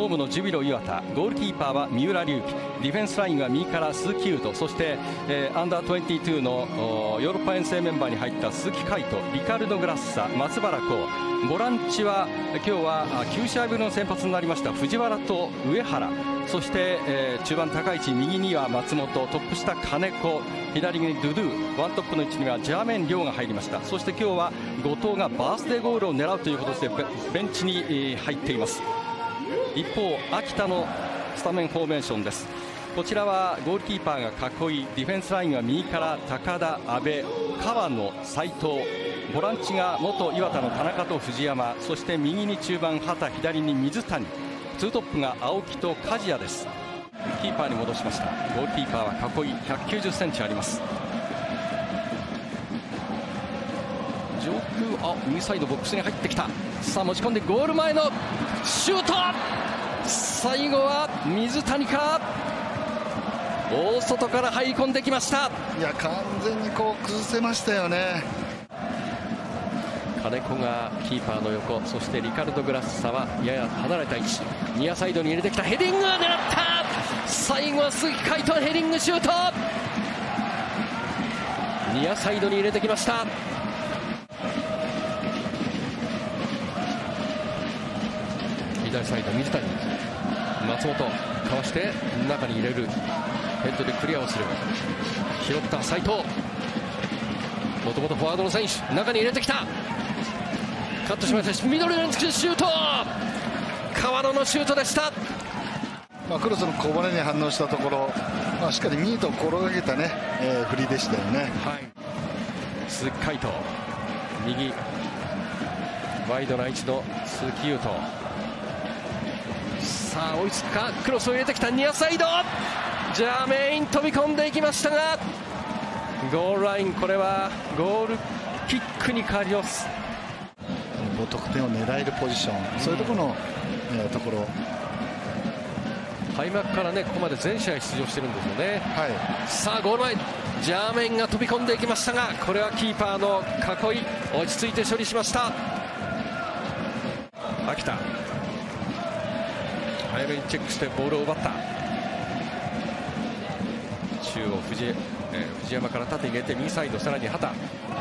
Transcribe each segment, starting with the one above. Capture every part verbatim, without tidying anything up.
ホームのジュビロ磐田、ゴールキーパーは三浦龍輝、ディフェンスラインは右から鈴木優斗、そして、えー、アンダーにじゅうにのヨーロッパ遠征メンバーに入った鈴木海斗、リカルド・グラッサ、松原幸、ボランチは今日はきゅう試合ぶりの先発になりました藤原と上原、そして、えー、中盤高い位置、右には松本、トップ下金子、左にドゥドゥ、ワントップの位置にはジャーメン亮が入りました。そして今日は後藤がバースデーゴールを狙うということでベンチに入っています。一方秋田のスタメンフォーメーションです。こちらはゴールキーパーが囲い、ディフェンスラインは右から高田、阿部、川野、斉藤、ボランチが元岩田の田中と藤山、そして右に中盤畑、左に水谷、ツートップが青木と梶谷です。キーパーに戻しました。ゴールキーパーは囲いひゃくきゅうじゅっセンチあります。上空、あ、右サイドボックスに入ってきた。さあ持ち込んでゴール前のシュート、最後は水谷か、大外から入り込んできました。 いや完全にこう崩せましたよね。 金子がキーパーの横、そしてリカルド・グラッサはやや離れた位置、ニアサイドに入れてきた、ヘディングを狙った、最後は鈴木海斗ヘディングシュート、ニアサイドに入れてきました。左サイド水谷、松本かわして中に入れる、ヘッドでクリアをする、拾った斉藤、もともとフォワードの選手、中に入れてきた、カットしました、ミドルにつけシュート、川野のシュートでした。 まあ、クロスのこぼれに反応したところ、まあ、しっかりミートを転がけたね、えー、振りでしたよね。 はい、鈴木海斗、右ワイドな位置の鈴木優斗、さあ追いつくか、クロスを入れてきたニアサイド、ジャーメイン飛び込んでいきましたがゴールライン、これはゴールキックに変わります。 得点を狙えるポジション、うん、そういうところの、えー、ところ開幕からねここまで全試合出場してるんですよね。 はい、 さあゴール前、ジャーメインが飛び込んでいきましたが、これはキーパーの囲い、落ち着いて処理しました。秋田早めにチェックしてボールを奪った、中央藤、えー、藤山から縦に入れて右サイド、さらに畑、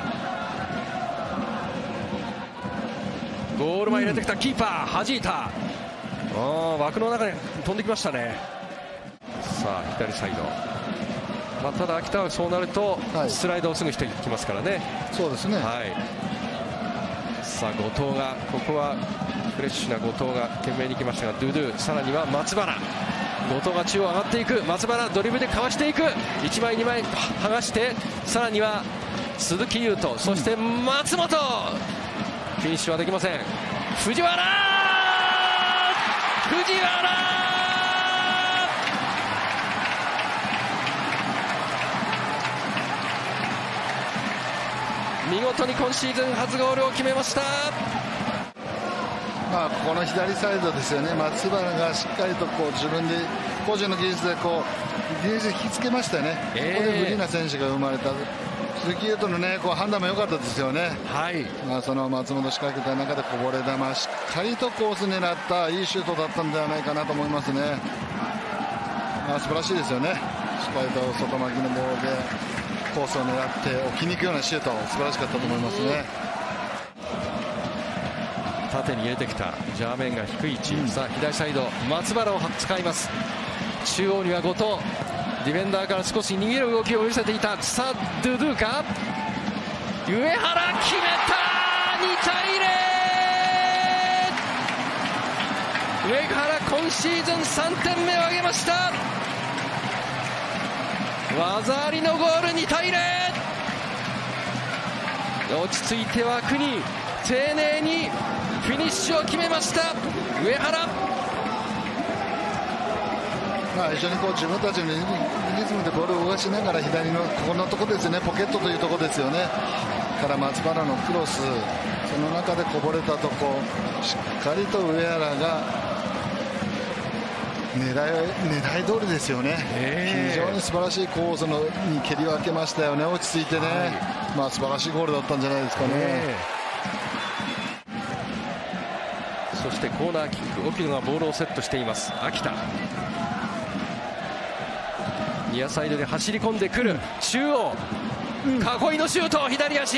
ゴール前入れてきた、キーパー弾いた、あ枠の中に飛んできましたね。さあ左サイド、まあ、ただ秋田はそうなるとスライドをすぐしてきますからね。 そうですね、 はい、さあ後藤が、ここはフレッシュな後藤が懸命に行きましたが、ドゥドゥ、さらには松原、後藤が中央上がっていく、松原ドリブルでかわしていく、いちまいにまい剥がして、さらには鈴木優斗、そして松本、フィニッシュはできません。藤原藤原見事に今シーズン初ゴールを決めました。 まあ、この左サイドですよね、松原がしっかりとこう自分で個人の技術でこうディフェンス引きつけましたよね、えー、ここでフリーな選手が生まれた。鈴木優斗の、ね、こう判断も良かったですよね。 はい、 まあ、その松本仕掛けた中でこぼれ球、しっかりとコース狙ったいいシュートだったんではないかなと思いますね。まあ、素晴らしいですよね。しっかりと外巻きのボールでコースを狙って置きに行くようなシュート、素晴らしかったと思いますね。 縦に入れてきた、ジャーメンが低い位置、うん、さあ左サイド松原を使います。中央には後藤、ディフェンダーから少し逃げる動きを見せていた。さあドゥドゥか、上原決めた、にたいゼロ、上原今シーズンさんてんめを挙げました。技ありのゴール、にたいゼロ、落ち着いて枠に丁寧にフィニッシュを決めました上原。 まあ、一緒にこう自分たちのリズムでボールを動かしながら、左のここのところですね、ポケットというところですよね、から松原のクロス、その中でこぼれたとこ、しっかりと上原が狙い狙い通りですよね、非常に素晴らしいコースのに蹴り分けましたよね、落ち着いてね、はい、まあ素晴らしいゴールだったんじゃないですかね。 そそしてコーナーキック、沖野がボールをセットしています。秋田、ニアサイドで走り込んでくる、中央、囲いのシュート、左足、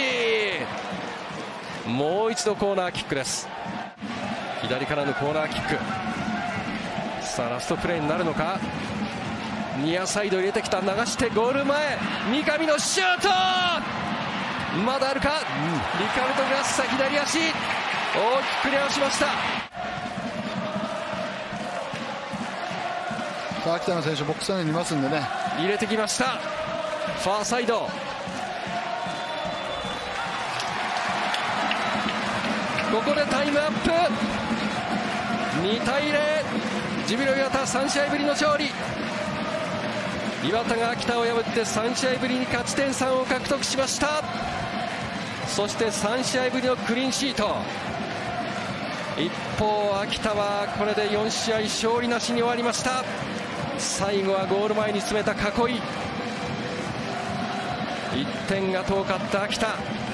もう一度コーナーキックです。左からのコーナーキック、さあラストプレーになるのか。ニアサイド入れてきた、流してゴール前、三上のシュート、まだあるか、うん、リカルド・グラッサ、左足、大きくクリアをしました。 さあ秋田の選手ボックス内にいますんでね、 入れてきました。ファーサイド、ここでタイムアップ、にたいゼロ、ジュビロ磐田さん試合ぶりの勝利。磐田が秋田を破ってさん試合ぶりに勝ち点さんを獲得しました。そしてさん試合ぶりのクリーンシート。一方秋田はこれでよん試合勝利なしに終わりました。最後はゴール前に詰めた囲い、いってんが遠かった秋田。